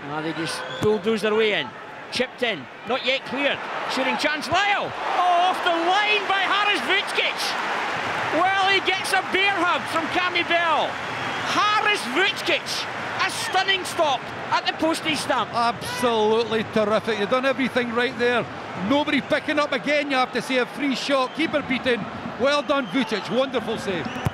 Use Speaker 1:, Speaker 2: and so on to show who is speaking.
Speaker 1: They just bulldoze their way in. Chipped in, not yet cleared. Shooting chance, Lyle. Oh, off the line by Harris Vuckic. Well, he gets a bear hug from Cammy Bell. Harris Vuckic, a stunning stop at the postage stamp.
Speaker 2: Absolutely terrific. You've done everything right there. Nobody picking up again, you have to say. A free shot, keeper beaten. Well done, Vuckic. Wonderful save.